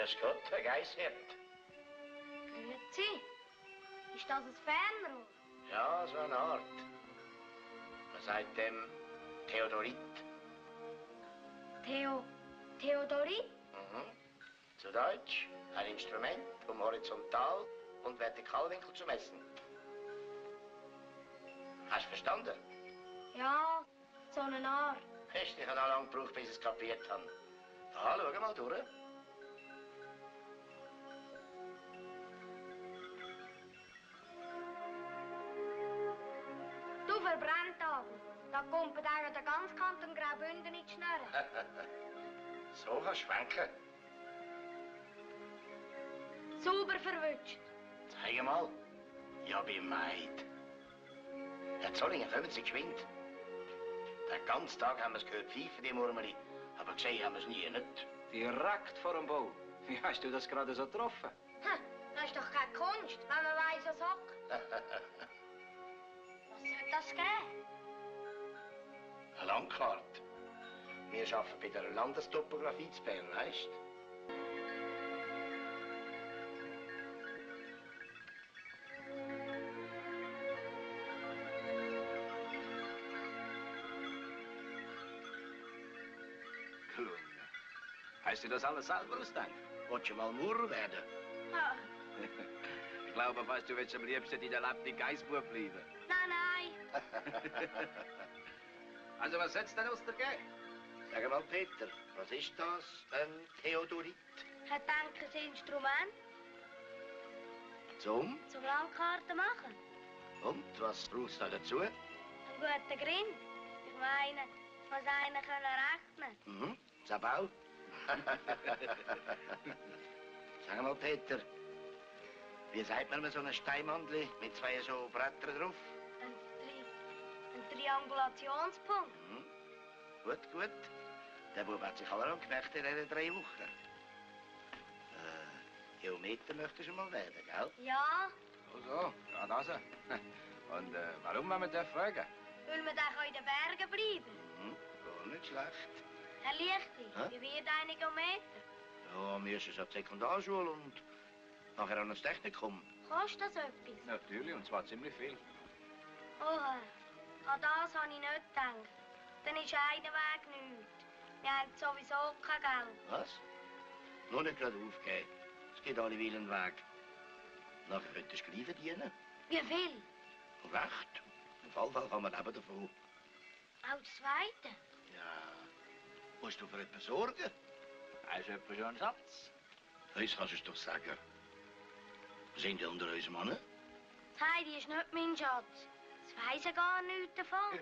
Grüß Gott, Herr Geisshirt. Grüezi. Ist das ein Fernrohr? Ja, so eine Art. Man sagt dem Theodorit. Theodorit? Mhm. Zu Deutsch ein Instrument, um Horizontal- und Vertikalwinkel zu messen. Hast du verstanden? Ja, so eine Art. Ich habe noch lange gebraucht, bis ich es kapiert habe. Da, schau mal durch. Du verbrennt aber. Da kommt der ganze Kanton Graubünden nicht schnurren. So kannst du schwenken. Sauber verwünscht. Zeig mal. Ja, bin Maid. Herr Zollinger, kommen Sie geschwind. Den ganzen Tag haben wir es gehört pfeifen, die Murmeli. Aber gesehen haben wir es nie, nicht? Direkt vor dem Bau. Wie hast du das gerade so getroffen? Das ist doch keine Kunst, wenn man weiss, was hockt. Was soll das geben? Eine Landkarte. Wir arbeiten bei der Landestopographie zu Bern, weißt du? Hast du das alles selber ausgedacht? Willst du mal Maurer werden? Ja. Ich glaube fast, du willst am liebsten in der lebendigen Geissbub bleiben. Nein. Also, was soll's denn aus der geben? Sag mal, Peter, was ist das, ein Theodorit? Ich denke, ein Instrument Zum? Landkarten machen. Und was brauchst du da dazu? Ein guter Grind. Ich meine, muss einer rechnen können. Mhm, Sabau. Sag mal, Peter, wie sagt man so ein Steinmandli mit zwei so Brettern drauf? Ein Triangulationspunkt. Mhm. Gut. Der Bub hat sich allerhand gemerkt in diesen 3 Wochen. Geometer möchtest du mal werden, gell? Ja, So, gerade also. Und warum, wenn wir fragen? weil wir dann in den Bergen bleiben. Mhm, gar nicht schlecht. Herr Lichti, Hä? wie wird eine Geometer? Ja, wir sind auf die Sekundarschule und nachher an das Technikum. Kostet das etwas? Natürlich, und zwar ziemlich viel. Oh, an das habe ich nicht gedacht. Dann ist einer Weg nichts. Wir haben sowieso kein Geld. Was? Nur nicht gerade aufgeben. Es geht alle einen Weg. Nachher könntest du gleich verdienen. Wie viel? Recht. Im Fallfall kann man leben davon. Auch das Zweite? Ja, musst du für etwas sorgen? Hast du etwa schon einen Satz? Uns kannst du es doch sagen. Wir sind ja unter uns Mannen. Das Heidi ist nicht mein Schatz. Das weiss ja gar nichts davon.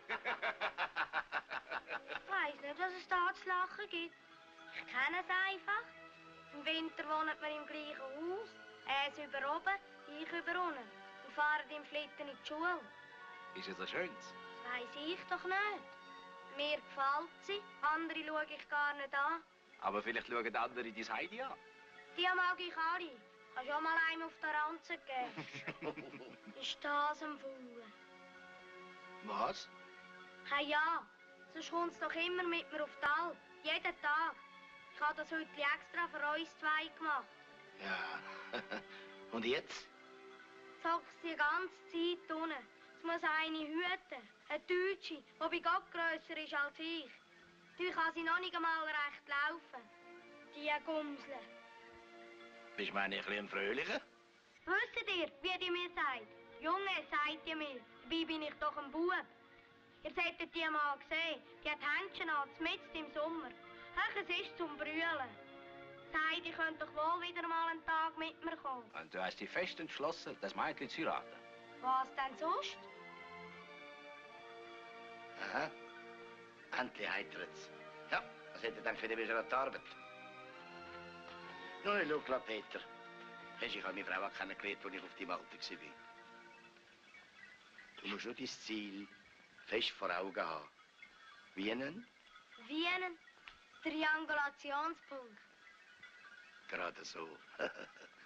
Ich weiss nicht, dass es da zu lachen gibt. Ich kenne es einfach. Im Winter wohnen wir im gleichen Haus. Er ist über oben, ich über unten. Und fahren im Schlitten in die Schule. Ist es ein schönes? Das weiss ich doch nicht. Mir gefällt sie, andere schaue ich gar nicht an. Aber vielleicht schauen andere dein Heidi an. Die mag ich alle. Kannst schon mal einem auf der Ranze geben. Ist das ein Fuhl? Was? Hey, ja, sonst kommt's doch immer mit mir auf die Alp. Jeden Tag. Ich habe das heute extra für uns 2 gemacht. Ja. Und jetzt? Jetzt hockst die ganze Zeit unten. Es muss eine hüten. Eine Deutsche, die bei Gott grösser ist als ich. Die kann sie noch nicht einmal recht laufen. Die Gumsle. Bist du meine ein bisschen fröhlicher? Wisst ihr, wie die mir sagt? Junge, sagt ihr mir, dabei bin ich doch ein Bub. Ihr solltet die mal sehen. Die hat Händchen an, mitten im Sommer. Ach, es ist zum Brüllen. Sagt, ihr könnt doch wohl wieder mal einen Tag mit mir kommen. Und du hast dich fest entschlossen, das Mädchen zu heiraten. Was denn sonst? Aha. Endlich heitert's. Ja, was hätte dann für die wieder an die Arbeit? Nun, schau, Peter. Hast ich habe meine Frau auch kennengelernt, als ich auf die Malte war. Du musst nur dein Ziel fest vor Augen haben. Wienen? Wie einen Triangulationspunkt. Gerade so.